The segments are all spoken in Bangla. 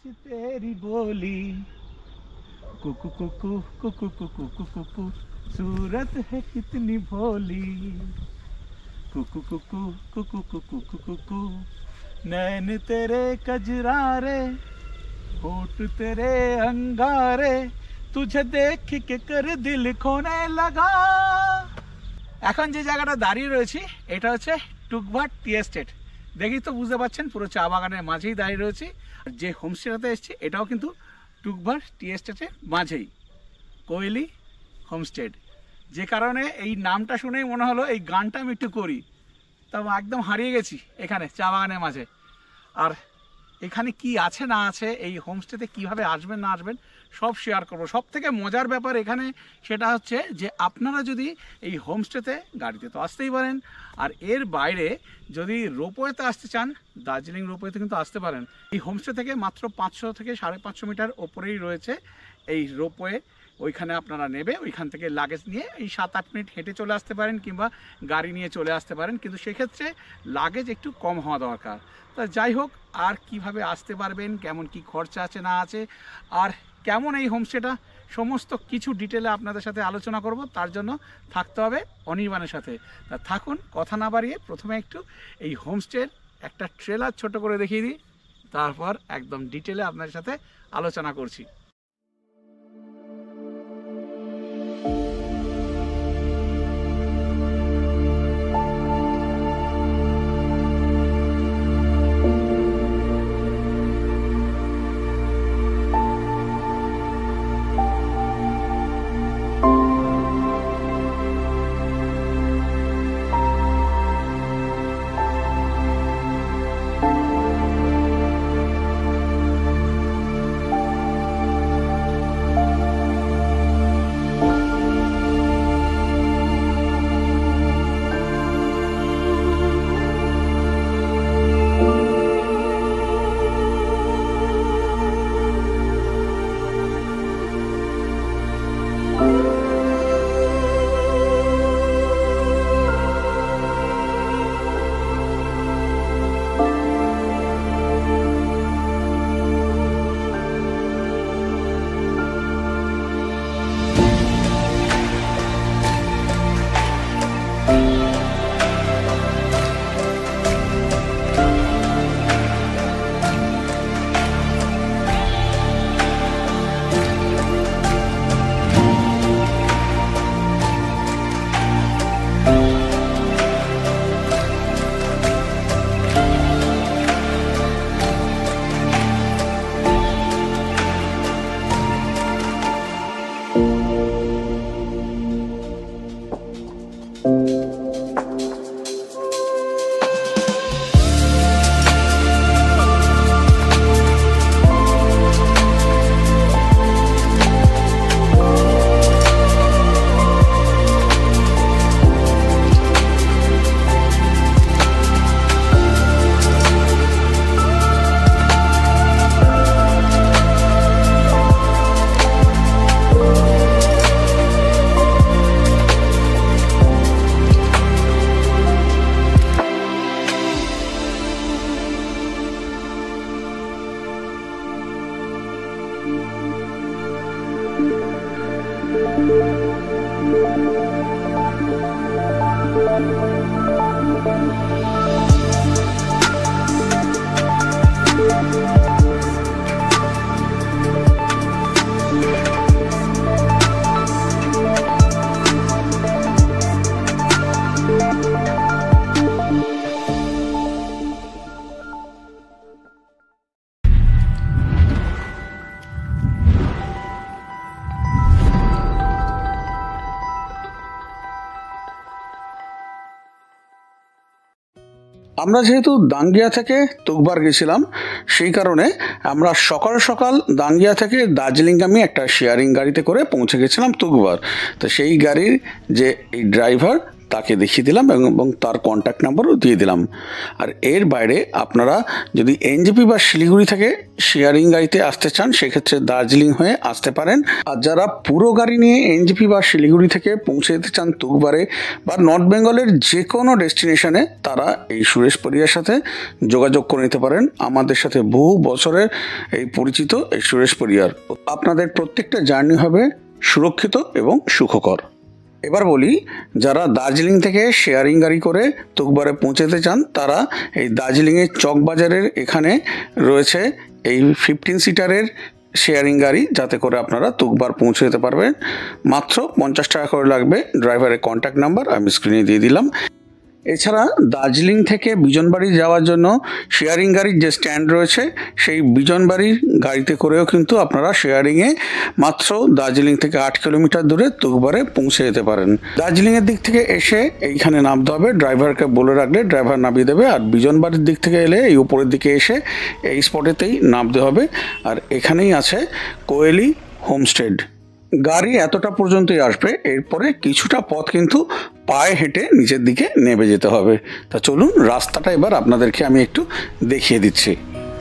तेरी बोली कुकु कुकु कुकु कुकु कुकु कुकु सूरत है कितनी भोली कुकु कुकु कुकु कुकु कुकु कुकु नैन तेरे कजरारे होठ तेरे अंगारे तुझे देख के कर दिल खोने लगा। এখন যে জায়গাটা দাঁড়িয়ে রয়েছি এটা হচ্ছে টুকভার টি এস্টেট। দেখি তো বুঝতে পারছেন পুরো চা বাগানের মাঝেই দাঁড়িয়ে রয়েছি। আর যে হোমস্টেটাতে এসেছি এটাও কিন্তু টুকভার টি এস্টেটের মাঝেই, কোয়েলি হোমস্টেড। যে কারণে এই নামটা শুনেই মনে হলো এই গানটা আমি একটু করি, তা একদম হারিয়ে গেছি এখানে চা বাগানের মাঝে। আর এখানে কি আছে না আছে, এই হোমস্টেতে কিভাবে আসবেন না আসবেন সব শেয়ার করবো। সব থেকে মজার ব্যাপার এখানে সেটা হচ্ছে যে আপনারা যদি এই হোমস্টেতে গাড়িতে তো আসতেই পারেন, আর এর বাইরে যদি রোপওয়েতে আসতে চান দার্জিলিং রোপওয়েতে কিন্তু আসতে পারেন। এই হোমস্টে থেকে মাত্র 500 থেকে 550 মিটার ওপরেই রয়েছে এই রোপওয়ে। ওইখানে আপনারা নেবে, ওইখান থেকে লাগেজ নিয়ে এই 7-8 মিনিট হেঁটে চলে আসতে পারেন কিংবা গাড়ি নিয়ে চলে আসতে পারেন, কিন্তু সেক্ষেত্রে লাগেজ একটু কম হওয়া দরকার। তা যাই হোক, আর কিভাবে আসতে পারবেন, কেমন কি খরচা আছে না আছে, আর কেমন এই হোমস্টেটা, সমস্ত কিছু ডিটেলে আপনাদের সাথে আলোচনা করব। তার জন্য থাকতে হবে অনির্বাণের সাথে। তা থাকুন, কথা না বাড়িয়ে প্রথমে একটু এই হোমস্টের একটা ট্রেলার ছোট করে দেখিয়ে দিই, তারপর একদম ডিটেলে আপনাদের সাথে আলোচনা করছি। আমরা যেহেতু দাঙ্গিয়া থেকে তুকবার গেছিলাম, সেই কারণে আমরা সকাল সকাল দাঙ্গিয়া থেকে দার্জিলিংগামী একটা শেয়ারিং গাড়িতে করে পৌঁছে গেছিলাম তুকবার। তো সেই গাড়ির যে এই ড্রাইভার তাকে দেখিয়ে দিলাম এবং তার কন্ট্যাক্ট নাম্বারও দিয়ে দিলাম। আর এর বাইরে আপনারা যদি এনজেপি বা শিলিগুড়ি থেকে শেয়ারিং গাড়িতে আসতে চান সেক্ষেত্রে দার্জিলিং হয়ে আসতে পারেন। আর যারা পুরো গাড়ি নিয়ে এনজেপি বা শিলিগুড়ি থেকে পৌঁছে যেতে চান তুকবারে বা নর্থ বেঙ্গলের যে কোনো ডেস্টিনেশনে, তারা এই সুরেশ পরিয়ার সাথে যোগাযোগ করে নিতে পারেন। আমাদের সাথে বহু বছরের এই পরিচিত এই সুরেশ পরিয়ার। আপনাদের প্রত্যেকটা জার্নি হবে সুরক্ষিত এবং সুখকর। এবার বলি, যারা দার্জিলিং থেকে শেয়ারিং গাড়ি করে তুকবারে পৌঁছাতে চান তারা এই দার্জিলিংয়ের চকবাজারের এখানে রয়েছে এই 15 সিটারের শেয়ারিং গাড়ি, যাতে করে আপনারা তুকবার পৌঁছে যেতে পারবেন। মাত্র 50 টাকা করে লাগবে। ড্রাইভারের কন্ট্যাক্ট নাম্বার আমি স্ক্রিনে দিয়ে দিলাম। এছাড়া দার্জিলিং থেকে বিজনবাড়ি যাওয়ার জন্য শেয়ারিং গাড়ির যে স্ট্যান্ড রয়েছে সেই বিজনবাড়ির গাড়িতে করেও কিন্তু আপনারা শেয়ারিংয়ে মাত্র দার্জিলিং থেকে 8 কিলোমিটার দূরে তুকবারে পৌঁছে যেতে পারেন। দার্জিলিংয়ের দিক থেকে এসে এইখানে নামতে হবে, ড্রাইভারকে বলে রাখলে ড্রাইভার নামিয়ে দেবে। আর বিজনবাড়ির দিক থেকে এলে এই উপরের দিকে এসে এই স্পটেতেই নামতে হবে। আর এখানেই আছে কোয়েলি হোমস্টে। গাড়ি এতটা পর্যন্তই আসবে, এরপরে কিছুটা পথ কিন্তু পায়ে হেঁটে নিচের দিকে নেমে যেতে হবে। তা চলুন রাস্তাটা এবার আপনাদেরকে আমি একটু দেখিয়ে দিচ্ছি।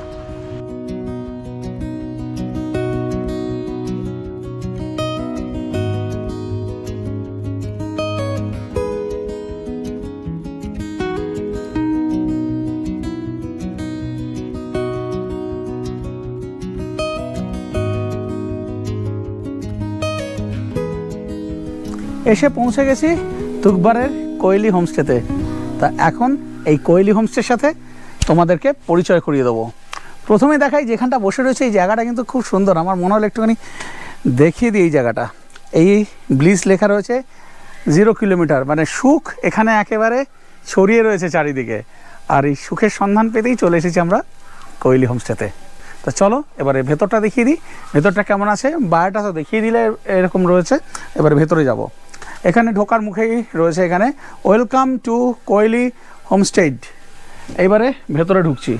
এসে পৌঁছে গেছি তুকবারের কোয়েলি হোমস্টেতে। তা এখন এই কোয়েলি হোমস্টের সাথে তোমাদেরকে পরিচয় করিয়ে দেবো। প্রথমে দেখাই যেখানটা বসে রয়েছে এই জায়গাটা কিন্তু খুব সুন্দর। আমার মনে হলো একটুখানি দেখিয়ে দিই এই জায়গাটা। এই ব্লিস লেখা রয়েছে 0 কিলোমিটার, মানে সুখ এখানে একেবারে ছড়িয়ে রয়েছে চারিদিকে। আর এই সুখের সন্ধান পেতেই চলে এসেছি আমরা কোয়েলি হোমস্টেতে। তো চলো এবারে ভেতরটা দেখিয়ে দিই, ভেতরটা কেমন আছে। বাইরেটা তো দেখিয়ে দিলে এরকম রয়েছে, এবারে ভেতরে যাব। এখানে ঢোকার মুখেই রয়েছে এখানে ওয়েলকাম টু কোয়েলি হোমস্টে। এইবারে ভেতরে ঢুকছি।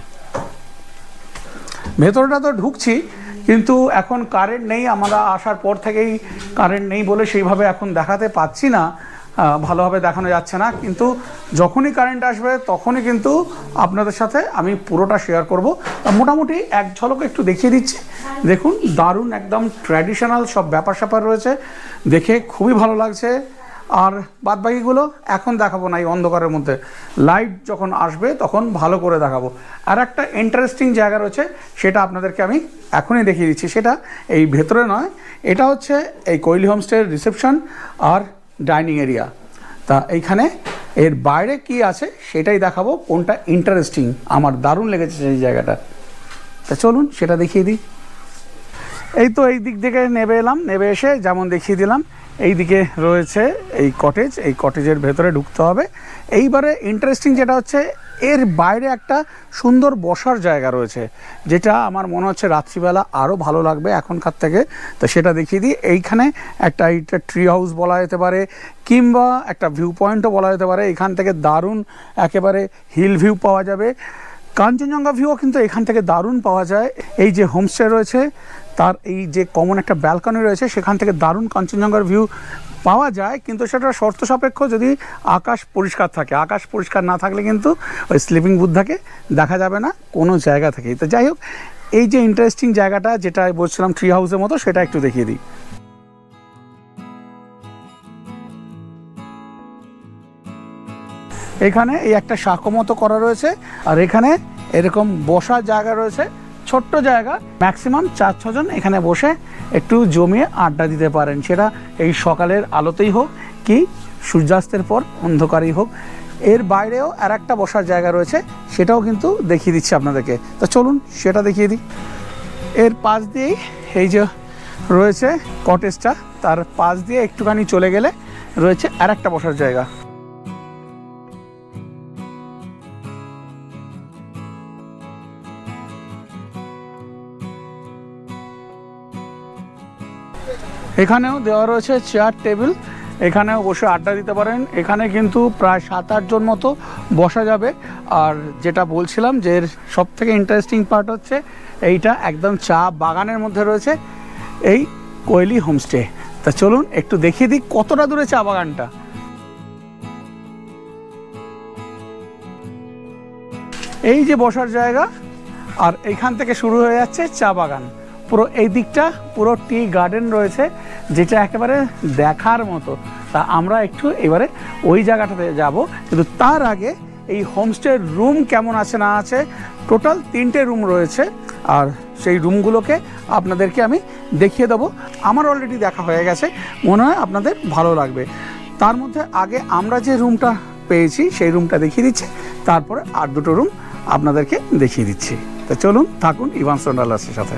ভেতরটা তো ঢুকছি, কিন্তু এখন কারেন্ট নেই। আমরা আসার পর থেকেই কারেন্ট নেই বলে সেইভাবে এখন দেখাতে পাচ্ছি না, ভালোভাবে দেখানো যাচ্ছে না। কিন্তু যখনই কারেন্ট আসবে তখনই কিন্তু আপনাদের সাথে আমি পুরোটা শেয়ার করব। মোটামুটি এক ঝলক একটু দেখিয়ে দিচ্ছি। দেখুন, দারুণ একদম ট্র্যাডিশনাল সব ব্যাপার স্যাপার রয়েছে, দেখে খুবই ভালো লাগছে। আর বাদবাকিগুলো এখন দেখাবো না, এই অন্ধকারের মধ্যে। লাইট যখন আসবে তখন ভালো করে দেখাবো। আর একটা ইন্টারেস্টিং জায়গা রয়েছে, সেটা আপনাদেরকে আমি এখনই দেখিয়ে দিচ্ছি। সেটা এই ভেতরে নয়, এটা হচ্ছে এই কোয়েলি হোমস্টের রিসেপশন আর ডাইনিং এরিয়া। তা এইখানে এর বাইরে কি আছে সেটাই দেখাবো, কোনটা ইন্টারেস্টিং। আমার দারুণ লেগেছে সেই জায়গাটা। তা চলুন সেটা দেখিয়ে দিই। এই তো এই দিক থেকে নেমে এলাম, নেমে এসে যেমন দেখিয়ে দিলাম এই দিকে রয়েছে এই কটেজ। এই কটেজের ভেতরে ঢুকতে হবে। এইবারে ইন্টারেস্টিং যেটা হচ্ছে, এর বাইরে একটা সুন্দর বসার জায়গা রয়েছে, যেটা আমার মনে হচ্ছে রাত্রিবেলা আরও ভালো লাগবে এখনকার থেকে। তো সেটা দেখিয়ে দিই। এইখানে একটা ট্রি হাউস বলা যেতে পারে, কিংবা একটা ভিউ পয়েন্টও বলা যেতে পারে। এখান থেকে দারুণ একেবারে হিল ভিউ পাওয়া যাবে। কাঞ্চনজঙ্ঘা ভিউও কিন্তু এখান থেকে দারুণ পাওয়া যায়। এই যে হোমস্টে রয়েছে তার এই যে কমন একটা ব্যালকনি রয়েছে, সেখান থেকে দারুণ কাঞ্চনজঙ্ঘার ভিউ পাওয়া যায়। কিন্তু সেটা শর্ত সাপেক্ষ, যদি আকাশ পরিষ্কার থাকে। আকাশ পরিষ্কার না থাকলে কিন্তু ওই স্লিপিং বুদ্ধাকে দেখা যাবে না কোনো জায়গা থেকেই। তো যাই হোক, এই যে ইন্টারেস্টিং জায়গাটা যেটা বলছিলাম ট্রি হাউসের মতো, সেটা একটু দেখিয়ে দিই। এখানে এই একটা সাঁকো মতো করা রয়েছে, আর এখানে এরকম বসার জায়গা রয়েছে, ছোট্ট জায়গা। ম্যাক্সিমাম 4-6 জন এখানে বসে একটু জমিয়ে আড্ডা দিতে পারেন। সেটা এই সকালের আলোতেই হোক কি সূর্যাস্তের পর অন্ধকারেই হোক। এর বাইরেও আর একটা বসার জায়গা রয়েছে, সেটাও কিন্তু দেখিয়ে দিচ্ছি আপনাদেরকে। তো চলুন সেটা দেখিয়ে দিই। এর পাশ দিয়েই এই যে রয়েছে কটেজটা, তার পাশ দিয়ে একটুখানি চলে গেলে রয়েছে আর একটা বসার জায়গা। এখানেও দেওয়া রয়েছে চেয়ার টেবিল, এখানেও বসে আড্ডা দিতে পারেন। এখানে কিন্তু প্রায় 7-8 জন মতো বসা যাবে। আর যেটা বলছিলাম যে এর সবথেকে ইন্টারেস্টিং পার্ট হচ্ছে এইটা একদম চা বাগানের মধ্যে রয়েছে এই কোয়েলি হোমস্টে। তা চলুন একটু দেখিয়ে দিই কতটা দূরে চা বাগানটা। এই যে বসার জায়গা, আর এইখান থেকে শুরু হয়ে যাচ্ছে চা বাগান। পুরো এই দিকটা পুরো টি গার্ডেন রয়েছে, যেটা একেবারে দেখার মতো। তা আমরা একটু এবারে ওই জায়গাটাতে যাব, কিন্তু তার আগে এই হোমস্টের রুম কেমন আছে না আছে। টোটাল 3টে রুম রয়েছে, আর সেই রুমগুলোকে আপনাদেরকে আমি দেখিয়ে দেবো। আমার অলরেডি দেখা হয়ে গেছে, মনে হয় আপনাদের ভালো লাগবে। তার মধ্যে আগে আমরা যে রুমটা পেয়েছি সেই রুমটা দেখিয়ে দিচ্ছি, তারপরে আর 2টো রুম আপনাদেরকে দেখিয়ে দিচ্ছি। তো চলুন, থাকুন ইভান্স ওয়ান্ডারল্যান্ডের সাথে।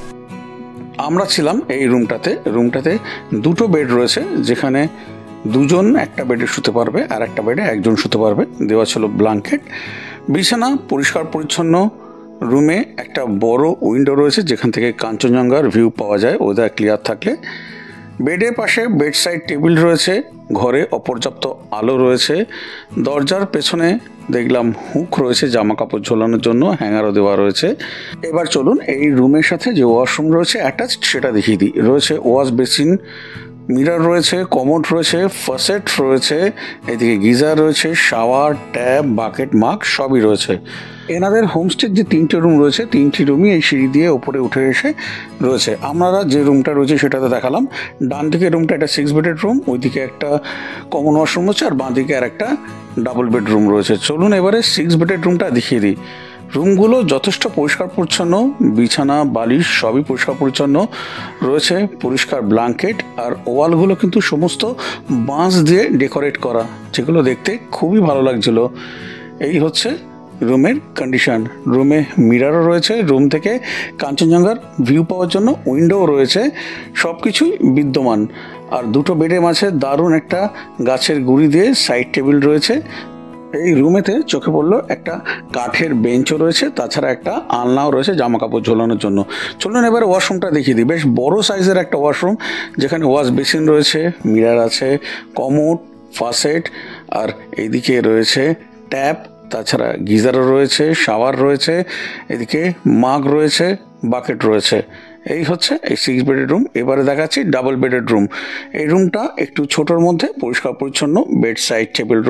আমরা ছিলাম এই রুমটাতে। রুমটাতে 2টো বেড রয়েছে, যেখানে 2জন একটা বেডে শুতে পারবে, আর একটা বেডে 1জন শুতে পারবে। দেওয়া ছিল ব্ল্যাঙ্কেট, বিছানা পরিষ্কার পরিচ্ছন্ন। রুমে একটা বড় উইন্ডো রয়েছে, যেখান থেকে কাঞ্চনজঙ্ঘার ভিউ পাওয়া যায় ওয়েদার ক্লিয়ার থাকলে। বেডের পাশে বেড সাইড টেবিল রয়েছে, ঘরে অপর্যাপ্ত আলো রয়েছে। দরজার পেছনে দেখলাম হুক রয়েছে জামা কাপড় ঝোলানোর জন্য, হ্যাঙ্গারও দেওয়া রয়েছে। এবার চলুন এই রুমের সাথে যে ওয়াশরুম রয়েছে অ্যাটাচড সেটা দেখিয়ে দিই। রয়েছে ওয়াশ বেসিন, মিরর রয়েছে, কমোড রয়েছে, ফসেট রয়েছে, এদিকে গিজার রয়েছে, শাওয়ার, ট্যাপ, বাকেট, মাগ সবই রয়েছে। এনাদের হোমস্টের যে 3টে রুম রয়েছে, 3টি রুমই এই সিঁড়ি দিয়ে ওপরে উঠে এসে রয়েছে। আমরা যে রুমটা রয়েছে সেটাতে দেখালাম। ডান দিকে রুমটা একটা 6 বেডের রুম, ওইদিকে একটা কমন ওয়াশরুম রয়েছে, আর বাঁ দিকে আর একটা ডাবল বেডরুম রয়েছে। চলুন এবারে 6 বেডের রুমটা দেখিয়ে দিই। রুমগুলো যথেষ্ট পরিষ্কার পরিচ্ছন্ন, বিছানা বালিশ সবই পরিষ্কার পরিচ্ছন্ন রয়েছে, পরিষ্কার ব্ল্যাঙ্কেট। আর ওয়ালগুলো কিন্তু সমস্ত বাঁশ দিয়ে ডেকোরেট করা, যেগুলো দেখতে খুবই ভালো লাগছিল। এই হচ্ছে রুমের কন্ডিশন। রুমে মিররও রয়েছে, রুম থেকে কাঞ্চনজঙ্ঘার ভিউ পাওয়ার জন্য উইন্ডোও রয়েছে, সব কিছুই বিদ্যমান। আর 2টো বেডের মাঝে দারুণ একটা গাছের গুঁড়ি দিয়ে সাইড টেবিল রয়েছে। এই রুমেতে চোখে পড়লো একটা কাঠের বেঞ্চও রয়েছে, তাছাড়া একটা আলনাও রয়েছে জামা কাপড় ঝোলানোর জন্য। চলুন এবার ওয়াশরুমটা দেখিয়ে দিই। বেশ বড় সাইজের একটা ওয়াশরুম, যেখানে ওয়াশ বেসিন রয়েছে, মিরর আছে, কমোড, ফাসেট, আর এইদিকে রয়েছে ট্যাপ, তাছাড়া গিজারও রয়েছে, শাওয়ার রয়েছে, এদিকে মাগ রয়েছে, বাকেট রয়েছে। এই হচ্ছে এই 6 বেডের রুম। এবারে দেখাচ্ছি ডাবল বেডের রুম। এই রুমটা একটু ছোটোর মধ্যে পরিষ্কার পরিচ্ছন্ন, বেড সাইড টেবিল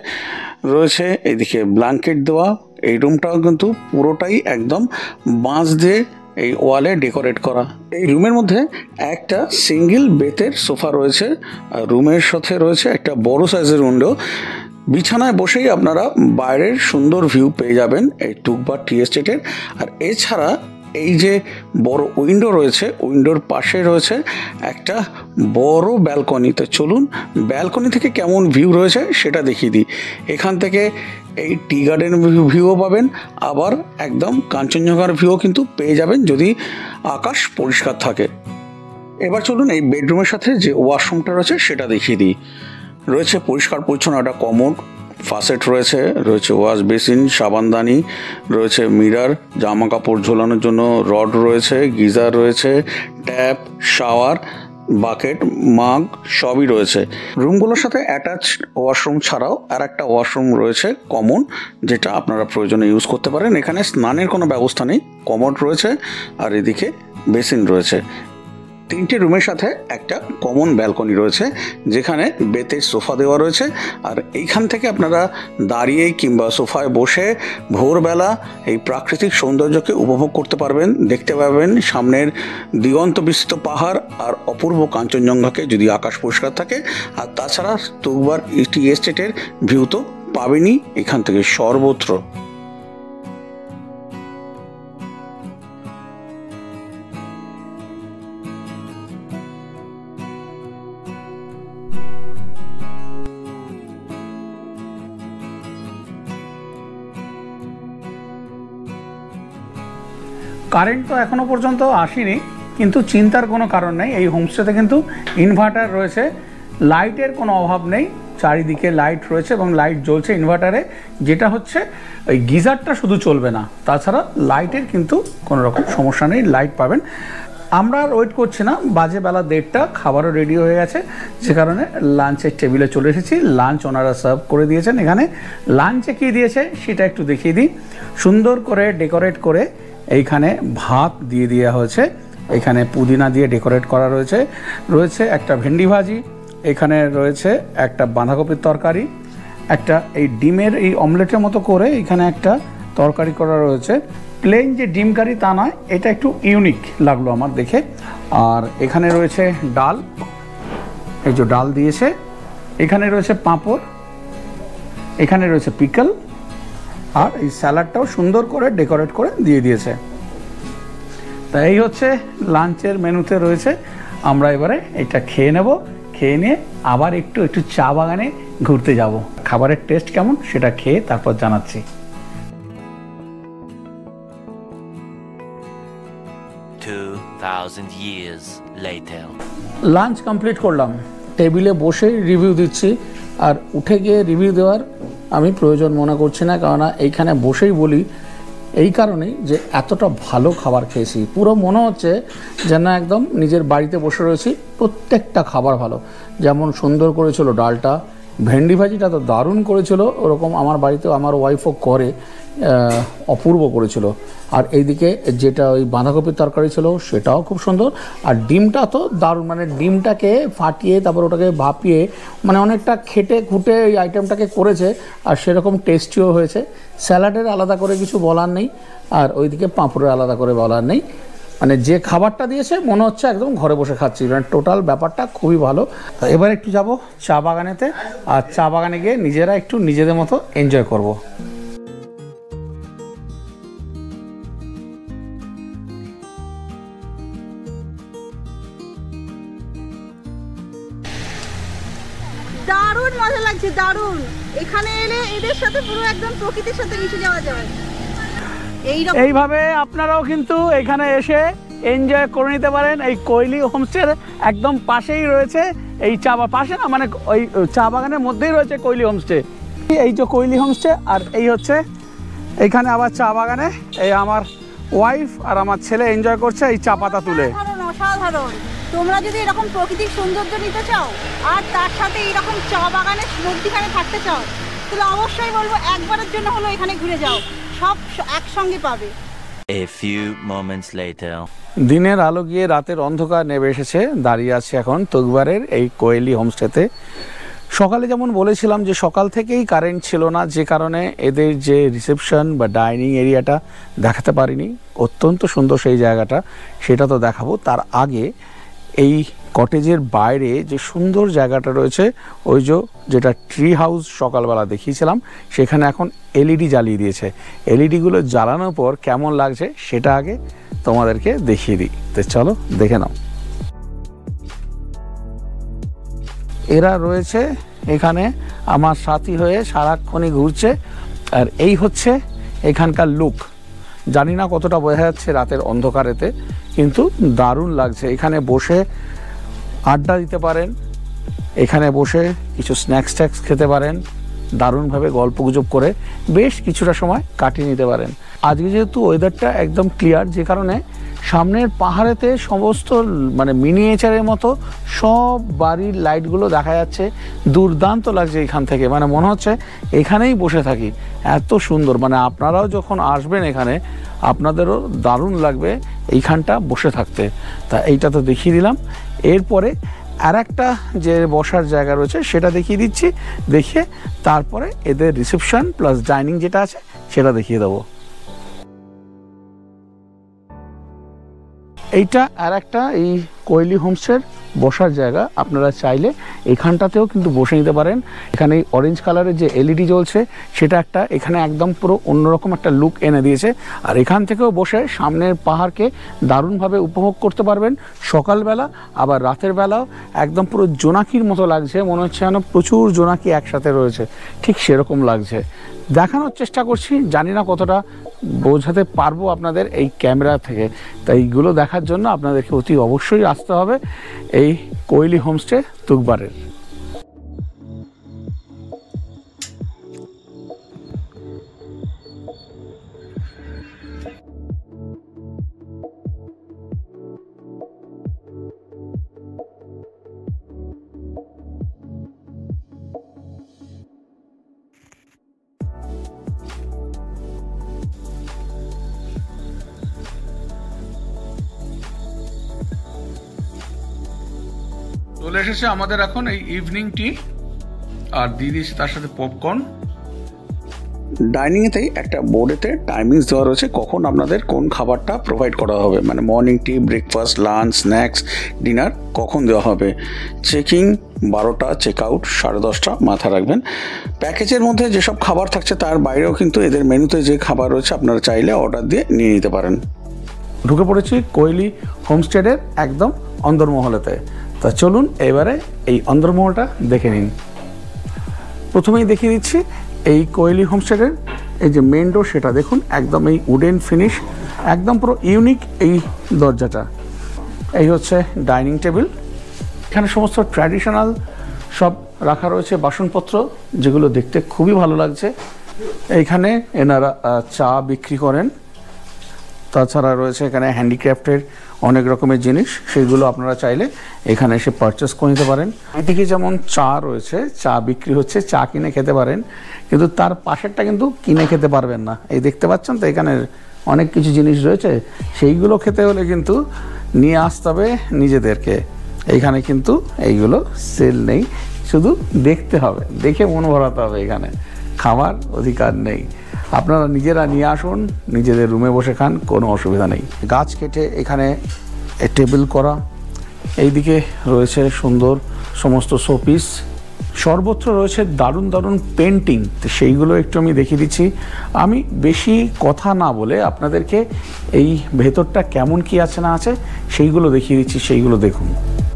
রয়েছে এদিকে ব্ল্যাঙ্কেট দেওয়া। এই রুমটাও কিন্তু পুরোটাই একদম বাঁশ দিয়ে এই ওয়ালে ডেকোরেট করা। এই রুমের মধ্যে একটা সিঙ্গেল বেতের সোফা রয়েছে, আর রুমের সাথে রয়েছে একটা বড় সাইজের উইন্ডো। বিছানায় বসেই আপনারা বাইরের সুন্দর ভিউ পেয়ে যাবেন এই টুকবার টি এস্টেটের। আর এছাড়া এই যে বড় উইন্ডো রয়েছে, উইন্ডোর পাশে রয়েছে একটা বড় ব্যালকনি। তো চলুন ব্যালকনি থেকে কেমন ভিউ রয়েছে সেটা দেখিয়ে দিই। এখান থেকে এই টি গার্ডেন ভিউও পাবেন, আবার একদম কাঞ্চনজঙ্ঘার ভিউও কিন্তু পেয়ে যাবেন যদি আকাশ পরিষ্কার থাকে। এবার চলুন এই বেডরুমের সাথে যে ওয়াশরুমটা রয়েছে সেটা দেখিয়ে দিই। রয়েছে পরিষ্কার পরিচ্ছন্ন একটা কমোড, ফাসেট রয়েছে ওয়াশ বেসিন, সাবানদানি রয়েছে, মিরর, জামা কাপড় ঝোলানোর জন্য রড রয়েছে, গিজার রয়েছে, ট্যাপ, শাওয়ার, বাকেট, মাগ সবই রয়েছে। রুমগুলোর সাথে অ্যাটাচ ওয়াশরুম ছাড়াও আর একটা ওয়াশরুম রয়েছে কমন, যেটা আপনারা প্রয়োজনে ইউজ করতে পারেন। এখানে স্নানের কোনো ব্যবস্থা নেই, কমোড রয়েছে আর এদিকে বেসিন রয়েছে। 3টে রুমের সাথে একটা কমন ব্যালকনি রয়েছে, যেখানে বেতের সোফা দেওয়া রয়েছে। আর এইখান থেকে আপনারা দাঁড়িয়ে কিংবা সোফায় বসে ভোরবেলা এই প্রাকৃতিক সৌন্দর্যকে উপভোগ করতে পারবেন, দেখতে পাবেন সামনের দিগন্ত বিস্তৃত পাহাড় আর অপূর্ব কাঞ্চনজঙ্ঘাকে যদি আকাশ পরিষ্কার থাকে। আর তাছাড়া তুকবার টি এস্টেটের ভিউ তো পাবেনই এখান থেকে সর্বত্র। কারেন্ট তো এখনো পর্যন্ত আসেনি, কিন্তু চিন্তার কোনো কারণ নেই। এই হোমস্টেতে কিন্তু ইনভার্টার রয়েছে, লাইটের কোনো অভাব নেই, চারিদিকে লাইট রয়েছে এবং লাইট জ্বলছে ইনভার্টারে। যেটা হচ্ছে ওই গিজারটা শুধু চলবে না, তাছাড়া লাইটের কিন্তু কোনো রকম সমস্যা নেই, লাইট পাবেন। আমরা আর ওয়েট করছি না, বাজে বেলা 1:30, খাবারও রেডি হয়ে গেছে, যে কারণে লাঞ্চের টেবিলে চলে এসেছি। লাঞ্চ ওনারা সার্ভ করে দিয়েছেন। এখানে লাঞ্চে কী দিয়েছে সেটা একটু দেখিয়ে দিই। সুন্দর করে ডেকোরেট করে এইখানে ভাত দিয়ে দেওয়া হয়েছে, এখানে পুদিনা দিয়ে ডেকোরেট করা রয়েছে একটা ভেন্ডি ভাজি, এখানে রয়েছে একটা বাঁধাকপির তরকারি, একটা এই ডিমের এই অমলেটের মতো করে এখানে একটা তরকারি করা রয়েছে। প্লেন যে ডিম কারি তা নয়, এটা একটু ইউনিক লাগলো আমার দেখে। আর এখানে রয়েছে ডাল, এই যে ডাল দিয়েছে, এখানে রয়েছে পাঁপড়, এখানে রয়েছে পিকল, আর এই স্যালাডটাও সুন্দর করে ডেকোরেট করে দিয়ে দিয়েছে। তা এই হচ্ছে লাঞ্চের মেনুতে রয়েছে। আমরা এবারে এটা খেয়ে নেব, খেয়ে নিয়ে আবার একটু চা বাগানে ঘুরতে যাব। খাবারের টেস্ট কেমন সেটা খেয়ে তারপর জানাচ্ছি। 2000 years later. লাঞ্চ কমপ্লিট করলাম, টেবিলে বসে রিভিউ দিচ্ছি। আর উঠে গিয়ে রিভিউ দেওয়ার আমি প্রয়োজন মনে করছি না, কেননা এইখানে বসেই বলি এই কারণেই যে এতটা ভালো খাবার খেয়েছি। পুরো মনে হচ্ছে যেন একদম নিজের বাড়িতে বসে রয়েছি। প্রত্যেকটা খাবার ভালো, যেমন সুন্দর করেছিল ডালটা, ভেন্ডি ভাজিটা তো দারুণ করেছিল, ওরকম আমার বাড়িতেও আমার ওয়াইফও করে, অপূর্ব করেছিল। আর এইদিকে যেটা ওই বাঁধাকপির তরকারি ছিল সেটাও খুব সুন্দর। আর ডিমটা তো দারুণ, মানে ডিমটাকে ফাটিয়ে তারপর ওটাকে ভাপিয়ে মানে অনেকটা খেটে খুঁটে এই আইটেমটাকে করেছে, আর সেরকম টেস্টিও হয়েছে। স্যালাডের আলাদা করে কিছু বলার নেই, আর ওইদিকে পাঁপড়ের আলাদা করে বলার নেই। মানে যে খাবারটা দিয়েছে মনে হচ্ছে একদম ঘরে বসে খাচ্ছি, মানে টোটাল ব্যাপারটা খুবই ভালো। এবার একটু যাব চা বাগানেতে, আর চা বাগানে গিয়ে নিজেরা একটু নিজেদের মতো এনজয় করব। দারুণ মজা লাগছে, দারুণ। এখানে এলে এদের সাথে পুরো একদম প্রকৃতির সাথে মিশে যাওয়া যায়। এইভাবে আপনারাও কিন্তু এখানে এসে এনজয় করে নিতে পারেন। এই কোয়েলি হোমস্টের একদম পাশেই রয়েছে এই চা পাশে না, মানে ওই চা বাগানের মধ্যেই রয়েছে কোয়েলি হোমস্টে। এই যে কোয়েলি হোমস্টে, আর এই হচ্ছে এইখানে আবার চা বাগানে এই আমার ওয়াইফ আর আমার ছেলে এনজয় করছে এই চা পাতা তুলে। অসাধারণ। তোমরা যদি এরকম প্রকৃতির সৌন্দর্য নিতে চাও আর তার সাথে এইরকম চা বাগানের মধ্যখানে থাকতে চাও, তাহলে অবশ্যই বলবো একবারের জন্য হলো এখানে ঘুরে যাও, সব একসঙ্গে পাবে। A few moments later. দিনের আলো গিয়ে রাতের অন্ধকার নেমে এসেছে। দাঁড়িয়ে আছে এখন তুগবারের এই কোয়েলি হোমস্টেতে। সকালে যেমন বলেছিলাম যে সকাল থেকেই কারেন্ট ছিল না, যে কারণে এদের যে রিসেপশন বা ডাইনিং এরিয়াটা দেখাতে পারিনি। অত্যন্ত সুন্দর সেই জায়গাটা, সেটা তো দেখাবো। তার আগে এই কটেজের বাইরে যে সুন্দর জায়গাটা রয়েছে, ওই যেটা ট্রি হাউস সকালবেলা দেখিয়েছিলাম, সেখানে এখন এলইডি জ্বালিয়ে দিয়েছে। এলইডিগুলো জ্বালানোর পর কেমন লাগছে সেটা আগে তোমাদেরকে দেখিয়ে দিই। তো চলো দেখে নাও। এরা রয়েছে এখানে আমার সাথী হয়ে, সারাক্ষণই ঘুরছে। আর এই হচ্ছে এখানকার লুক। জানি না কতটা বোঝা যাচ্ছে রাতের অন্ধকারেতে, কিন্তু দারুণ লাগছে। এখানে বসে আড্ডা দিতে পারেন, এখানে বসে কিছু স্ন্যাক্স ট্যাক্স খেতে পারেন, দারুণভাবে গল্পগুজব করে বেশ কিছুটা সময় কাটিয়ে নিতে পারেন। আজকে যেহেতু ওয়েদারটা একদম ক্লিয়ার, যে কারণে সামনের পাহাড়েতে সমস্ত মানে মিনিয়েচারের মতো সব বাড়ির লাইটগুলো দেখা যাচ্ছে। দুর্দান্ত লাগছে এখান থেকে, মানে মনে হচ্ছে এখানেই বসে থাকি, এত সুন্দর। মানে আপনারাও যখন আসবেন এখানে আপনাদেরও দারুণ লাগবে এইখানটা বসে থাকতে। তা এইটা তো দেখিয়ে দিলাম। এরপরে আর একটা যে বসার জায়গা রয়েছে সেটা দেখিয়ে দিচ্ছি, দেখিয়ে তারপরে এদের রিসেপশন প্লাস ডাইনিং যেটা আছে সেটা দেখিয়ে দেবো। এইটা আর একটা এই কোয়েলি হোমসের বসার জায়গা। আপনারা চাইলে এখানটাতেও কিন্তু বসে নিতে পারেন। এখানে এই অরেঞ্জ কালারের যে এলইডি জ্বলছে সেটা একটা এখানে একদম পুরো অন্যরকম একটা লুক এনে দিয়েছে। আর এখান থেকেও বসে সামনের পাহাড়কে দারুণভাবে উপভোগ করতে পারবেন সকালবেলা, আবার রাতের বেলাও। একদম পুরো জোনাকির মতো লাগছে, মনে হচ্ছে যেন প্রচুর জোনাকি একসাথে রয়েছে, ঠিক সেরকম লাগছে। দেখানোর চেষ্টা করছি, জানি না কতটা বোঝাতে পারবো আপনাদের এই ক্যামেরা থেকে। তাই এইগুলো দেখার জন্য আপনাদেরকে অতি অবশ্যই আসতে হবে এই কোয়েলি হোমস্টে তুগবারের। চলে এসেছে আমাদের এখন এই ইভিনিং টি, আর দিয়ে দিয়েছি তার সাথে পপকর্ন। ডাইনিংয়েতেই একটা বোর্ডেতে টাইমিংস দেওয়া রয়েছে কখন আপনাদের কোন খাবারটা প্রোভাইড করা হবে, মানে morning tea, breakfast, lunch, snacks, dinner কখন দেওয়া হবে। চেকিং 12টা, চেক আউট 10:30, মাথা রাখবেন। প্যাকেজের মধ্যে যেসব খাবার থাকছে তার বাইরেও কিন্তু এদের মেনুতে যে খাবার রয়েছে আপনারা চাইলে অর্ডার দিয়ে নিয়ে নিতে পারেন। ঢুকে পড়েছি কোয়েলি হোমস্টেডের একদম অন্দরমহলেতে। তা চলুন এবারে এই অন্দরমহলটা দেখে নিন। প্রথমেই দেখিয়ে দিচ্ছি এই কোয়েলি হোমস্টেডের এই যে মেন ডোর, সেটা দেখুন একদম এই উডেন ফিনিশ, একদম পুরো ইউনিক এই দরজাটা। এই হচ্ছে ডাইনিং টেবিল, এখানে সমস্ত ট্র্যাডিশনাল সব রাখা রয়েছে বাসনপত্র, যেগুলো দেখতে খুবই ভালো লাগছে। এইখানে এনারা চা বিক্রি করেন, তাছাড়া রয়েছে এখানে হ্যান্ডিক্রাফটের অনেক রকমের জিনিস, সেগুলো আপনারা চাইলে এখানে এসে পারচেস করে নিতে পারেন। এদিকে যেমন চা রয়েছে, চা বিক্রি হচ্ছে, চা কিনে খেতে পারেন, কিন্তু তার পাশেরটা কিন্তু কিনে খেতে পারবেন না। এই দেখতে পাচ্ছেন তো এখানে অনেক কিছু জিনিস রয়েছে, সেইগুলো খেতে হলে কিন্তু নিয়ে আসতে হবে নিজেদেরকে। এইখানে কিন্তু এইগুলো সেল নেই, শুধু দেখতে হবে, দেখে মন ভরাতে হবে, এখানে খাওয়ার অধিকার নেই। আপনারা নিজেরা নিয়ে আসুন, নিজেদের রুমে বসে খান, কোনো অসুবিধা নেই। গাছ কেটে এখানে টেবিল করা, এইদিকে রয়েছে সুন্দর সমস্ত শোপিস, সর্বত্র রয়েছে দারুণ দারুণ পেন্টিং, তো সেইগুলো একটু আমি দেখিয়ে দিচ্ছি। আমি বেশি কথা না বলে আপনাদেরকে এই ভেতরটা কেমন কি আছে না আছে সেইগুলো দেখিয়ে দিচ্ছি, সেইগুলো দেখুন।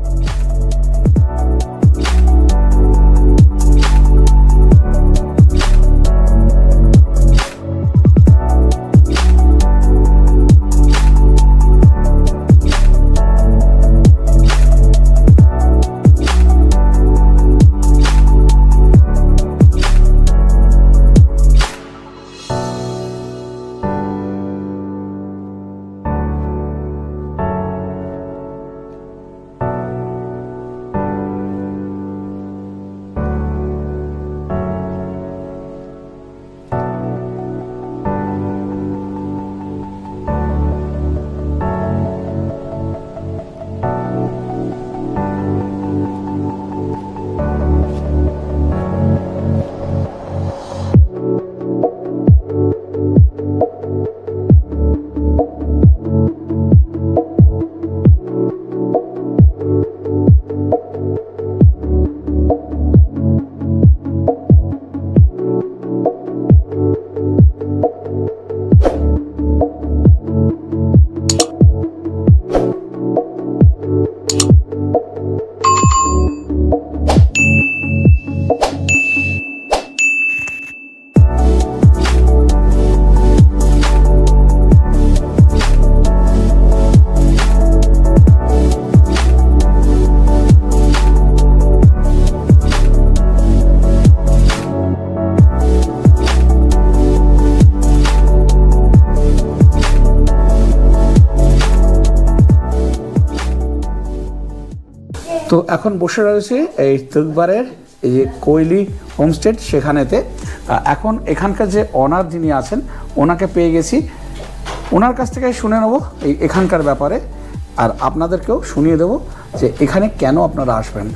তো এখন বসে রয়েছে এই তুকবারের এই যে কোয়েলি হোমস্টেড সেখানেতে। এখন এখানকার যে অনার যিনি আছেন ওনাকে পেয়ে গেছি, ওনার কাছ থেকে শুনে নেব এই এখানকার ব্যাপারে, আর আপনাদেরকেও শুনিয়ে দেবো যে এখানে কেন আপনারা আসবেন।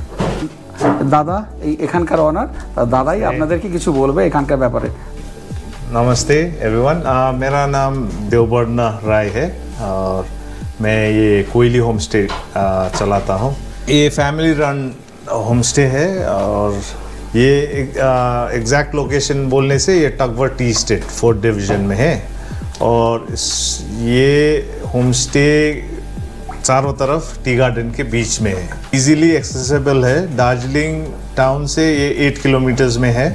দাদা এই এখানকার অনার, দাদাই আপনাদেরকে কিছু বলবে এখানকার ব্যাপারে। नमस्ते एवरीवन, मेरा नाम देवबर्णा राय है और मैं ये कोयली होम स्टे चलाता हूँ। ये फैमिली रन होम स्टे है और ये एग्जैक्ट लोकेशन बोलने से ये टगवर टी स्टेट 4th डिवीज़न में है और ये होम स्टे चारों तरफ टी गार्डन के बीच में है, इजीली एक्सेसिबल है। दार्जिलिंग टाउन से ये 8 किलोमीटर्स में है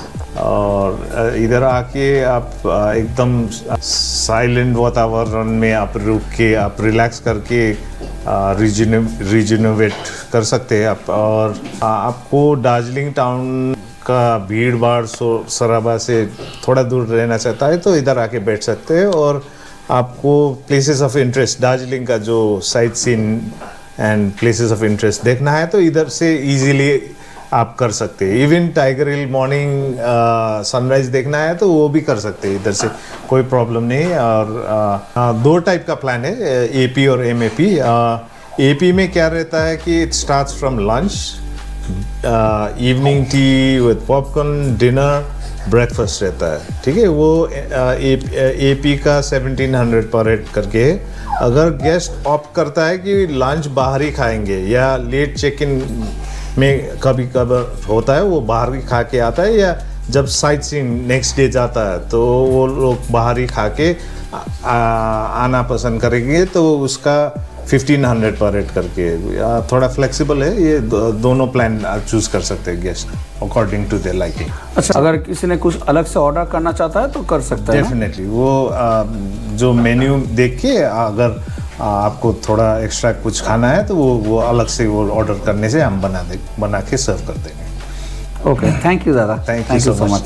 और इधर आके आप एकदम साइलेंट वातावरण में आप रुक के आप रिलैक्स करके रिजनोवेट कर सकते हैं आप। और आपको दार्जिलिंग टाउन का भीड़ भाड़ सराबा से थोड़ा दूर रहना चाहता है तो इधर आके बैठ सकते हैं और आपको प्लेसेस ऑफ इंटरेस्ट दार्जिलिंग का जो sight seen and places of interest देखना है तो इधर से इजीली आप कर सकते हैं। Even Tiger Hill morning sunrise देखना है तो वो भी कर सकते हैं, इधर से कोई प्रॉब्लम नहीं। और 2 टाइप का प्लान है, एपी और एमएपी। एपी में क्या रहता है कि it starts from lunch, evening tea with popcorn, dinner breakfast रहता है, ठीक है। वो AP का 1700 पर हेड करके है। अगर गेस्ट ऑप्ट करता है कि लंच बाहर ही खाएंगे या लेट चेक इन में कभी कभार होता है वो बाहर ही खा के आता है, या जब साइट सीइंग नेक्स्ट डे जाता है तो वो लोग बाहर ही खा के आना पसंद करेंगे, तो उसका 1500 पर हेड करके थोड़ा फ्लेक्सिबल है। ये दोनों प्लान चूज कर सकते हैं guest according to their liking. अच्छा, अगर किसी ने कुछ अलग से ऑर्डर करना चाहता है तो कर सकता है। डेफिनेटली वो जो मेन्यू देख के अगर आपको थोड़ा एक्स्ट्रा कुछ खाना है तो वो अलग से वो ऑर्डर करने से हम बना के सर्व कर देंगे। ওকে, থ্যাংক ইউ দাদা, থ্যাংক ইউ সো মাচ।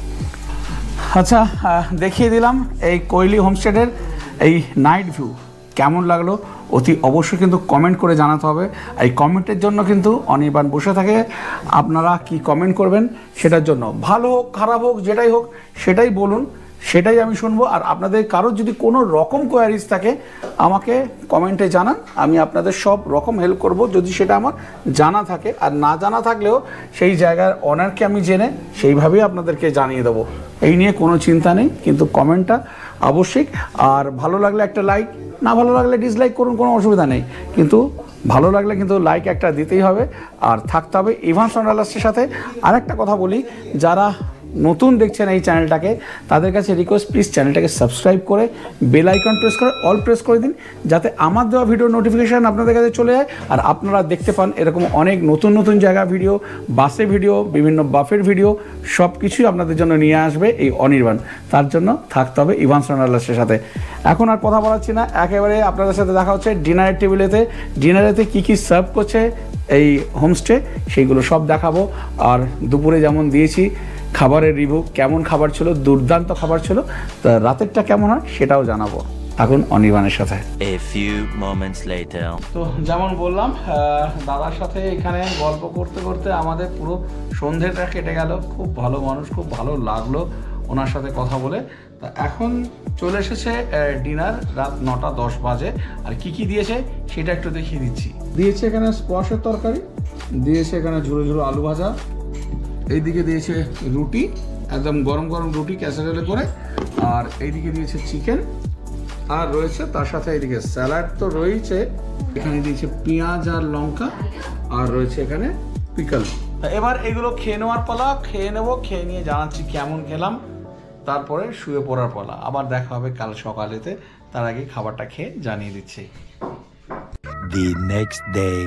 আচ্ছা, দেখিয়ে দিলাম এই কোয়েলি হোমস্টেডের এই নাইট ভিউ কেমন লাগলো অতি অবশ্যই কিন্তু কমেন্ট করে জানাতে হবে। এই কমেন্টের জন্য কিন্তু অনির্বাণ বসে থাকে, আপনারা কি কমেন্ট করবেন সেটার জন্য, ভালো হোক খারাপ হোক যেটাই হোক সেটাই বলুন, সেটাই আমি শুনবো। আর আপনাদের কারোর যদি কোনো রকম কোয়ারিজ থাকে আমাকে কমেন্টে জানান, আমি আপনাদের সব রকম হেল্প করব যদি সেটা আমার জানা থাকে। আর না জানা থাকলেও সেই জায়গার অনারকে আমি জেনে সেইভাবেই আপনাদেরকে জানিয়ে দেবো, এই নিয়ে কোনো চিন্তা নেই। কিন্তু কমেন্টটা অবশ্যই, আর ভালো লাগলে একটা লাইক, না ভালো লাগলে ডিসলাইক করুন, কোনো অসুবিধা নেই, কিন্তু ভালো লাগলে কিন্তু লাইক একটা দিতেই হবে আর থাকতে হবে ইভান্স ওয়ান্ডারলাস্টের সাথে। আর একটা কথা বলি, যারা নতুন দেখছেন এই চ্যানেলটাকে তাদের কাছে রিকোয়েস্ট, প্লিজ চ্যানেলটাকে সাবস্ক্রাইব করে বেল আইকন প্রেস করে অল প্রেস করে দিন, যাতে আমার দেওয়া ভিডিওর নোটিফিকেশান আপনাদের কাছে চলে যায় আর আপনারা দেখতে পান এরকম অনেক নতুন নতুন জায়গা ভিডিও, বাসে ভিডিও, বিভিন্ন বাফের ভিডিও, সব কিছুই আপনাদের জন্য নিয়ে আসবে এই অনির্বাণ। তার জন্য থাকতে হবে ইভান্স ওয়ান্ডারলাস্টের সাথে। এখন আর কথা বলাচ্ছি না, একেবারে আপনাদের সাথে দেখা হচ্ছে ডিনারের টেবিলেতে। ডিনারেতে কী কী সার্ভ করছে এই হোমস্টে সেইগুলো সব দেখাবো। আর দুপুরে যেমন দিয়েছি খাবারের রিভিউ, কেমন খাবার ছিল, দুর্দান্ত খাবার ছিল, তা রাতেরটা কেমন হয় সেটাও জানাবো এখন অনির্বাণের সাথে। A few moments later. তো যেমন বললাম, দাদার সাথে এখানে গল্প করতে করতে আমাদের পুরো সন্ধ্যেটা কেটে গেল। খুব ভালো মানুষ, খুব ভালো লাগলো ওনার সাথে কথা বলে। তা এখন চলে এসেছে ডিনার, রাত 9:10 বাজে। আর কি কি দিয়েছে সেটা একটু দেখিয়ে দিচ্ছি। দিয়েছে এখানে স্কোয়াশের তরকারি, দিয়েছে এখানে ঝুড়ো ঝুড়ো আলু ভাজা, এইদিকে দিয়েছে রুটি, একদম গরম গরম রুটি ক্যাসারেলে করে, আর এইদিকে দিয়েছে চিকেন, আর রয়েছে তার সাথে এইদিকে স্যালাড তো রয়েছে, এখানে দিয়েছে পেঁয়াজ আর লঙ্কা, আর রয়েছে এখানে পিকল। এবার এগুলো খেয়ে নেওয়ার পালা, খেয়ে নেবো, খেয়ে নিয়ে জানাচ্ছি কেমন খেলাম, তারপরে শুয়ে পড়ার পালা। আবার দেখা হবে কাল সকালেতে, তার আগে খাবারটা খেয়ে জানিয়ে দিচ্ছি। The next day.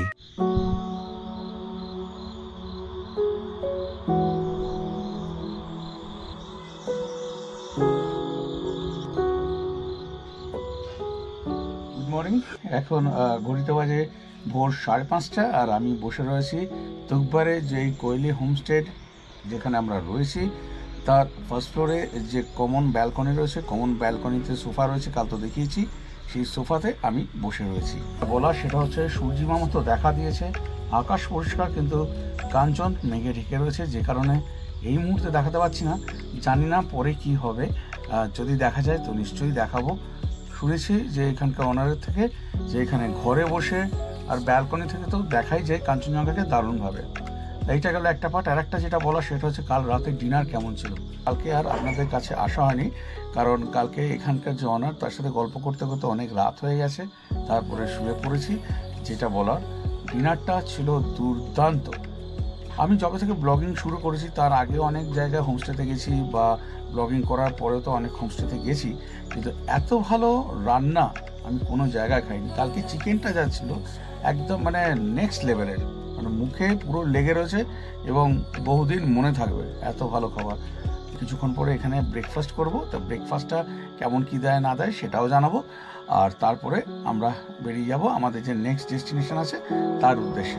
মর্নিং, এখন ঘড়িতে বাজে ভোর 5:30 আর আমি বসে রয়েছি তুকবারে, যে কোয়েলি হোমস্টেড যেখানে আমরা রয়েছি তার ফার্স্ট ফ্লোরে যে কমন ব্যালকনি রয়েছে, কমন ব্যালকনিতে সোফা রয়েছে, কাল তো দেখিয়েছি, সেই সোফাতে আমি বসে রয়েছি। বলা সেটা হচ্ছে সূর্যিমা মতো দেখা দিয়েছে, আকাশ পরিষ্কার কিন্তু কাঞ্চন মেঘে ঢেকে রয়েছে, যে কারণে এই মুহূর্তে দেখাতে পারছি না, জানি না পরে কি হবে, যদি দেখা যায় তো নিশ্চয়ই দেখাবো। শুনেছি যে এখানকার ওনারের থেকে যে এখানে ঘরে বসে আর ব্যালকনি থেকে তো দেখাই যায় কাঞ্চনজঙ্ঘাকে দারুণভাবে। এইটা গেল একটা পার্ট। আর একটা যেটা বলা সেটা হচ্ছে কাল রাতে ডিনার কেমন ছিল। কালকে আর আপনাদের কাছে আসা হয়নি, কারণ কালকে এখানকার যে ওনার তার সাথে গল্প করতে করতে অনেক রাত হয়ে গেছে, তারপরে শুয়ে পড়েছি। যেটা বলার, ডিনারটা ছিল দুর্দান্ত। আমি যবে থেকে ব্লগিং শুরু করেছি তার আগে অনেক জায়গায় হোমস্টেতে গেছি, বা ব্লগিং করার পরেও তো অনেক হোমস্টেতে গেছি, কিন্তু এত ভালো রান্না আমি কোনো জায়গায় খাইনি। কালকে চিকেনটা যা ছিল একদম মানে নেক্সট লেভেলের, মানে মুখে পুরো লেগে রয়েছে এবং বহুদিন মনে থাকবে, এত ভালো খাবার। কিছুক্ষণ পরে এখানে ব্রেকফাস্ট করব, তো ব্রেকফাস্টটা কেমন কী দেয় না দেয় সেটাও জানাবো। আর তারপরে আমরা বেরিয়ে যাব আমাদের যে নেক্সট ডেস্টিনেশন আছে তার উদ্দেশ্যে।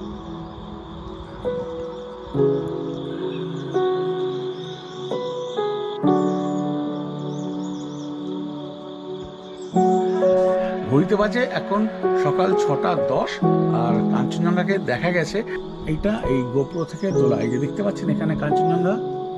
ঘড়িতে বাজে এখন সকাল 6:10 আর কাঞ্চনজঙ্ঘাকে দেখা গেছে। এইটা এই গোপ্রো থেকে তোলা, এই যে দেখতে পাচ্ছেন এখানে কাঞ্চনজঙ্ঘা।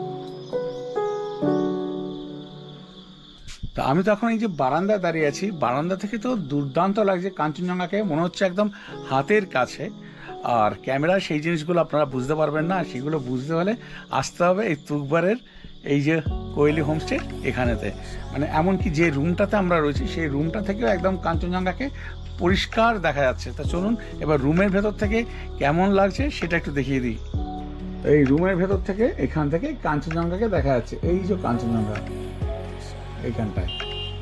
তা আমি তো এখন এই যে বারান্দায় দাঁড়িয়ে আছি, বারান্দা থেকে তো দুর্দান্ত লাগছে কাঞ্চনজঙ্ঘাকে, মনে হচ্ছে একদম হাতের কাছে। আর ক্যামেরা সেই জিনিসগুলো আপনারা বুঝতে পারবেন না, সেগুলো বুঝতে হলে আসতে হবে এই তুকবারের এই যে কোয়েলি হোমস্টে এখানেতে, মানে এমনকি যে রুমটাতে আমরা রয়েছি সেই রুমটা থেকেও একদম কাঞ্চনজঙ্ঘাকে পরিষ্কার দেখা যাচ্ছে। তা চলুন এবার রুমের ভেতর থেকে কেমন লাগছে সেটা একটু দেখিয়ে দিই। এই রুমের ভেতর থেকে এখান থেকে কাঞ্চনজঙ্ঘাকে দেখা যাচ্ছে, এই যে কাঞ্চনজঙ্ঘা এইখানটায়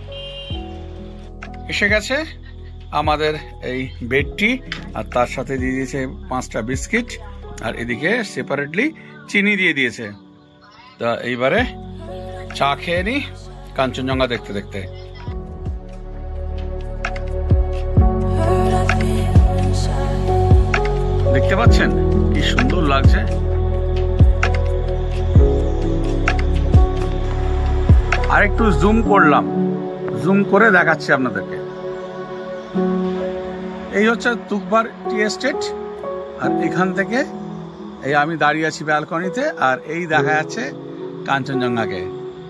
এসে গেছে আমাদের এই বেডটি, আর তার সাথে দিয়ে দিয়েছে 5টা বিস্কিট, আর এদিকে সেপারেটলি চিনি দিয়ে দিয়েছে। তা এইবারে চা খেয়ে নি কাঞ্চনজঙ্ঘা দেখতে দেখতে। দেখতে পাচ্ছেন কি সুন্দর লাগছে। আর একটু জুম করলাম, জুম করে দেখাচ্ছি আপনাদেরকে। এই হচ্ছে তুকবার টি এস্টেট, আর এখান থেকে এই আমি দাঁড়িয়ে আছি ব্যালকনিতে, আর এই দেখা যাচ্ছে কাঞ্চনজঙ্ঘাকে।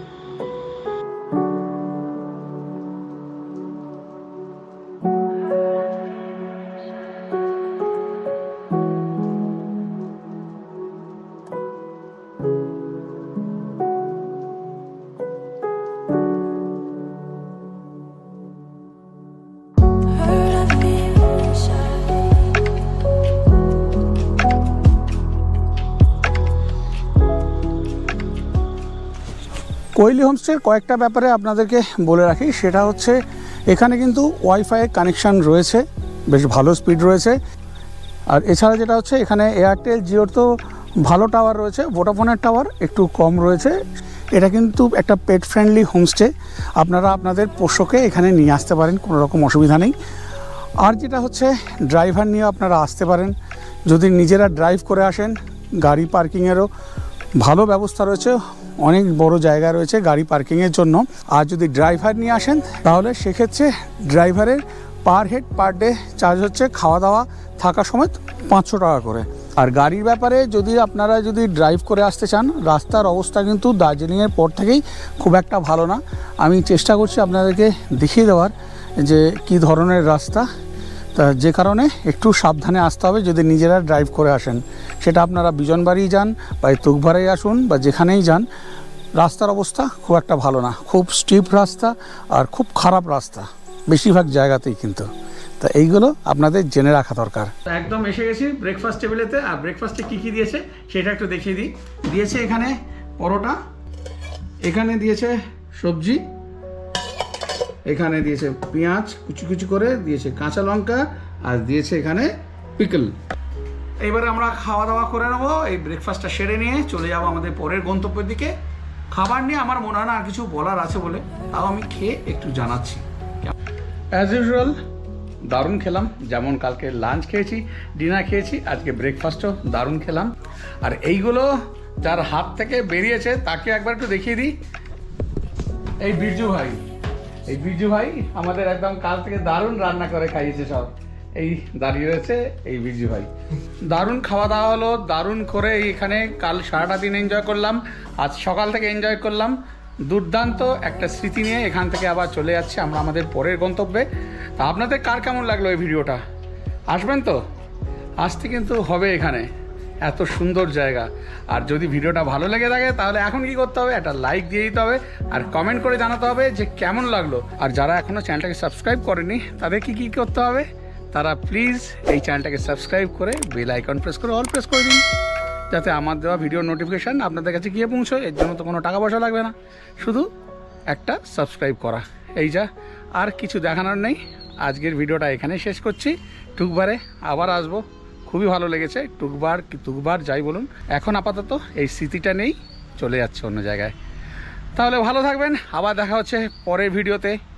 কোয়েলি হোমস্টের কয়েকটা ব্যাপারে আপনাদেরকে বলে রাখি, সেটা হচ্ছে এখানে কিন্তু ওয়াইফাই কানেকশান রয়েছে, বেশ ভালো স্পিড রয়েছে। আর এছাড়া যেটা হচ্ছে এখানে এয়ারটেল, জিওর তো ভালো টাওয়ার রয়েছে, ভোডাফোনের টাওয়ার একটু কম রয়েছে। এটা কিন্তু একটা পেট ফ্রেন্ডলি হোমস্টে, আপনারা আপনাদের পোষ্যকে এখানে নিয়ে আসতে পারেন, কোনো রকম অসুবিধা নেই। আর যেটা হচ্ছে ড্রাইভার নিয়ে আপনারা আসতে পারেন, যদি নিজেরা ড্রাইভ করে আসেন গাড়ি পার্কিংয়েরও ভালো ব্যবস্থা রয়েছে, অনেক বড় জায়গা রয়েছে গাড়ি পার্কিংয়ের জন্য। আর যদি ড্রাইভার নিয়ে আসেন তাহলে সেক্ষেত্রে ড্রাইভারের per head per day charge হচ্ছে, খাওয়া দাওয়া থাকা সময় 500 টাকা করে। আর গাড়ির ব্যাপারে যদি আপনারা যদি ড্রাইভ করে আসতে চান, রাস্তার অবস্থা কিন্তু দার্জিলিংয়ের পর থেকেই খুব একটা ভালো না। আমি চেষ্টা করছি আপনাদেরকে দেখিয়ে দেওয়ার যে কি ধরনের রাস্তা, তা যে কারণে একটু সাবধানে আসতে হবে যদি নিজেরা ড্রাইভ করে আসেন। সেটা আপনারা বিজনবাড়ি যান বা তুকভারে আসুন বা যেখানেই যান, রাস্তার অবস্থা খুব একটা ভালো না, খুব স্টিপ রাস্তা আর খুব খারাপ রাস্তা বেশিরভাগ জায়গাতেই কিন্তু। তা এইগুলো আপনাদের জেনে রাখা দরকার। একদম এসে গেছি ব্রেকফাস্ট টেবিলেতে, আর ব্রেকফাস্টে কী কী দিয়েছে সেটা একটু দেখিয়ে দিই। দিয়েছে এখানে পরোটা, এখানে দিয়েছে সবজি, এখানে দিয়েছে পেঁয়াজ কুচি কুচি করে দিয়েছে, কাঁচা লঙ্কা, আর দিয়েছে এখানে পিকল। এইবারে আমরা খাওয়া দাওয়া করে নেবো, এই ব্রেকফাস্টটা সেরে নিয়ে চলে যাবো আমাদের পরের গন্তব্যের দিকে। খাবার নিয়ে আমার মনে হয় না আর কিছু বলার আছে বলে, তাও আমি খেয়ে একটু জানাচ্ছি। অ্যাজ ইউজুয়াল দারুণ খেলাম, যেমন কালকে লাঞ্চ খেয়েছি, ডিনার খেয়েছি, আজকে ব্রেকফাস্টও দারুণ খেলাম। আর এইগুলো যার হাত থেকে বেরিয়েছে তাকে একবার একটু দেখিয়ে দিই। এই বিরজু ভাই, এই বিরজু ভাই আমাদের একদম কাল থেকে দারুণ রান্না করে খাইয়েছে সব। এই দাঁড়িয়ে রয়েছে এই বিরজু ভাই। দারুণ খাওয়া দাওয়া হলো, দারুণ করে এখানে কাল সারাটা দিন এনজয় করলাম, আজ সকাল থেকে এনজয় করলাম। দুর্দান্ত একটা স্মৃতি নিয়ে এখান থেকে আবার চলে যাচ্ছে আমরা আমাদের পরের গন্তব্যে। তা আপনাদের কার কেমন লাগলো এই ভিডিওটা? আসবেন তো? আসতে কিন্তু হবে এখানে, এত সুন্দর জায়গা। আর যদি ভিডিওটা ভালো লেগে থাকে তাহলে এখন কি করতে হবে? একটা লাইক দিয়ে দিতে হবে, আর কমেন্ট করে জানাতে হবে যে কেমন লাগলো। আর যারা এখনও চ্যানেলটাকে সাবস্ক্রাইব করেনি তাদের কি করতে হবে? তারা প্লিজ এই চ্যানেলটাকে সাবস্ক্রাইব করে বেল আইকন প্রেস করে অল প্রেস করে দিন, যাতে আমার দেওয়া ভিডিও নোটিফিকেশান আপনাদের কাছে গিয়ে পৌঁছয়। এর জন্য তো কোনো টাকা পয়সা লাগবে না, শুধু একটা সাবস্ক্রাইব করা, এই যা, আর কিছু দেখানোর নেই। আজকের ভিডিওটা এখানে শেষ করছি। টুকবারে আবার আসবো, খুবই ভালো লেগেছে টুকবার যাই বলুন। এখন আপাতত এই স্মৃতিটা নেই, চলে যাচ্ছে অন্য জায়গায়। তাহলে ভালো থাকবেন, আবার দেখা হচ্ছে পরের ভিডিওতে।